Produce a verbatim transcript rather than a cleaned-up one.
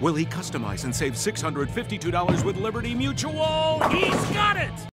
Will he customize and save six hundred fifty-two dollars with Liberty Mutual? He's got it!